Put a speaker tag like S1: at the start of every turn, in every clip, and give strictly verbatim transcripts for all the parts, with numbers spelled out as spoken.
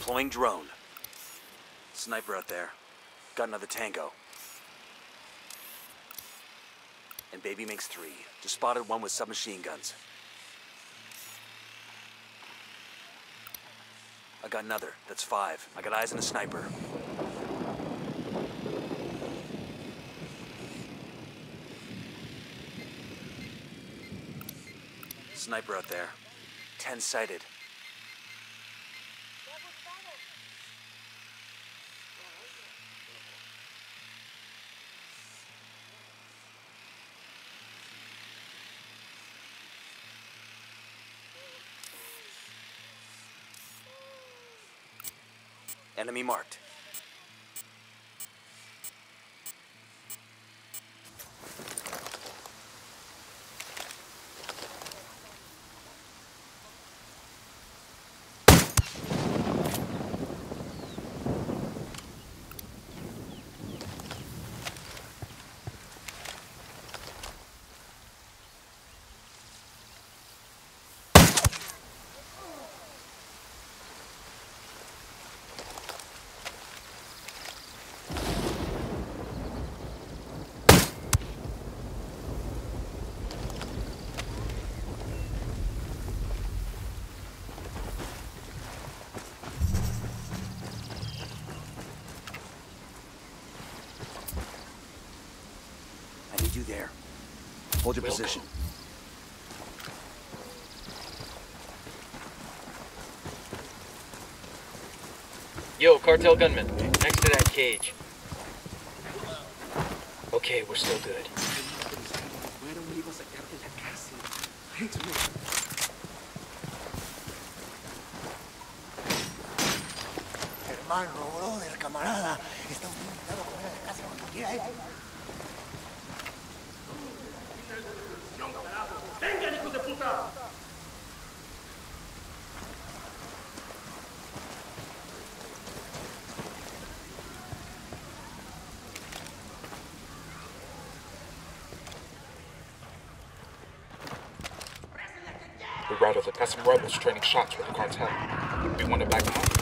S1: Deploying drone. Sniper out there. Got another tango. And baby makes three. Just spotted one with submachine guns. I got another. That's five. I got eyes on a sniper. Sniper out there. Ten sighted. Enemy marked. You there. Hold your Welcome. position.
S2: Yo, cartel gunman, next to that cage. Okay, we're still good.
S3: Hermano, brother, camarada, está un invitado a comer a la casa cuando quiera, eh.
S4: ¡Vengan, hijos de puta!
S5: We routed got some rebels trading shots with the cartel. We want to back them up.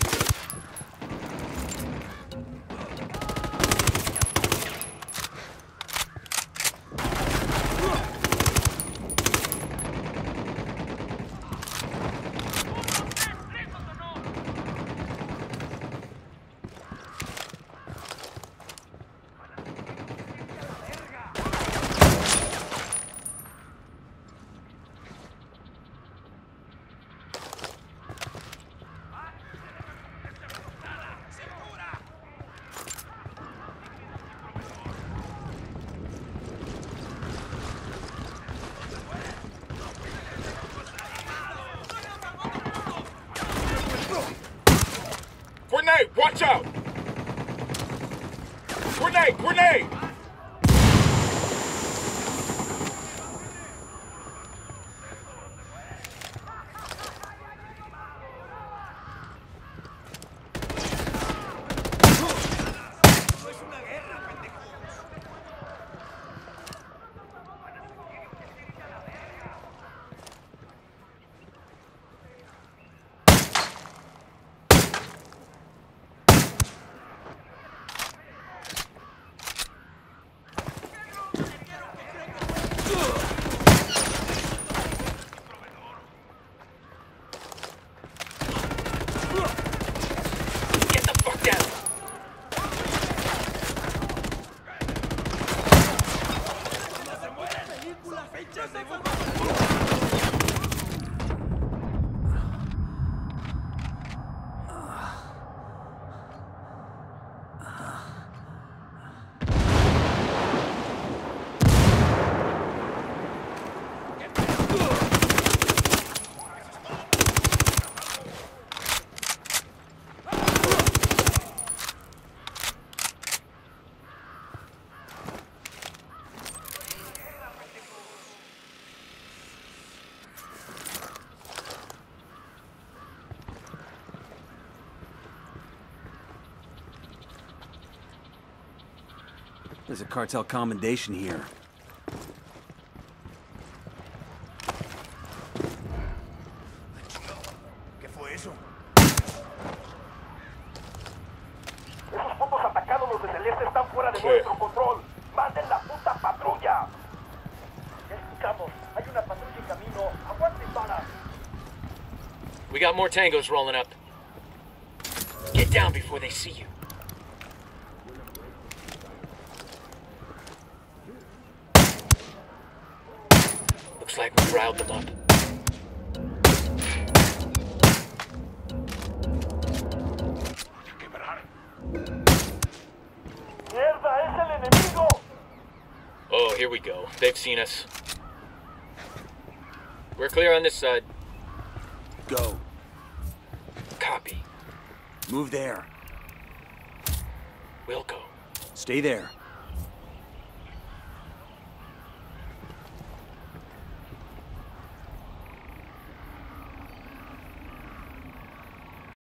S5: Grenade! Watch out! Grenade! Grenade!
S1: There's a cartel commendation here.
S3: ¿Qué fue eso?
S4: Al este están fuera de
S5: Clear.
S4: nuestro control. ¡Manden la puta patrulla! Ya escuchamos. Hay una patrulla en camino. ¡Aguanten balas!
S2: We got more tangos rolling up. Get down before they see you. Looks like we riled them up.
S4: ¡Mierda! ¡Es el enemigo!
S2: Oh, here we go. They've seen us. We're clear on this side.
S1: Go.
S2: Copy.
S1: Move there.
S2: We'll go.
S1: Stay there.